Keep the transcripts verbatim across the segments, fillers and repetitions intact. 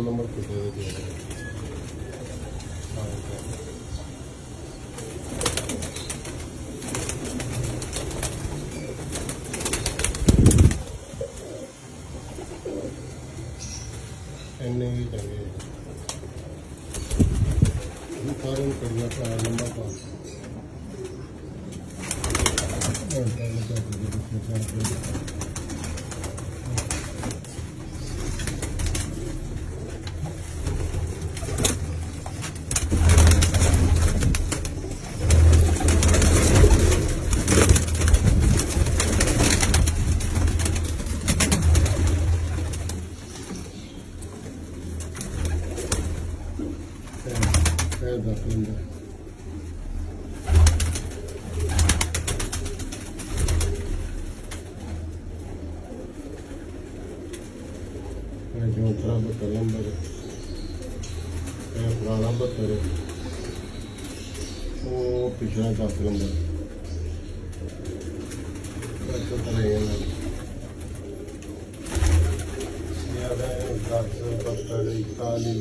Number कुछ दे दिया इन्ने ही चंगे सारे करना था लंबा था जो खराब कलम बरे पुराना बत्तर वो पिछला दस नंबर दस बत्तर इकतालीस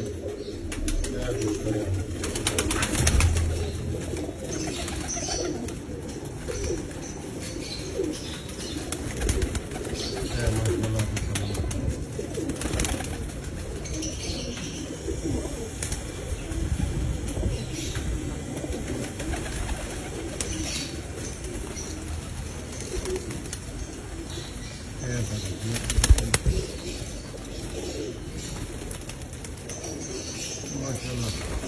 माशाल्लाह।